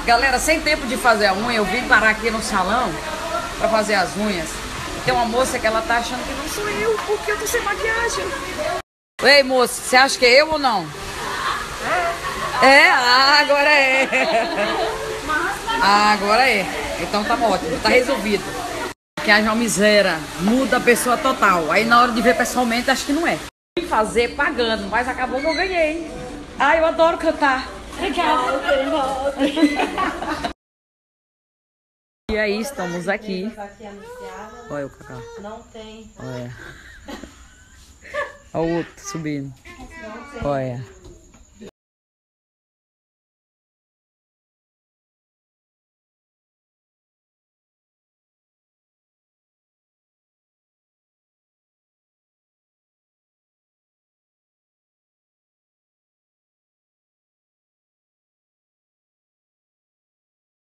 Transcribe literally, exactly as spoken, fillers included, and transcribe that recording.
Galera, sem tempo de fazer a unha, eu vim parar aqui no salão pra fazer as unhas. Tem uma moça que ela tá achando que não sou eu, porque eu tô sem maquiagem. Ei, moça, você acha que é eu ou não? É? Ah, agora é. Ah, agora é. Então tá ótimo, tá resolvido. Maquiagem é uma miséria, muda a pessoa total. Aí na hora de ver pessoalmente, acho que não é. Fui fazer pagando, mas acabou que eu ganhei. Ah, eu adoro cantar. Obrigada. E aí, estamos aqui. Olha o Cacau. Não tem. Olha. Olha o outro subindo. Olha.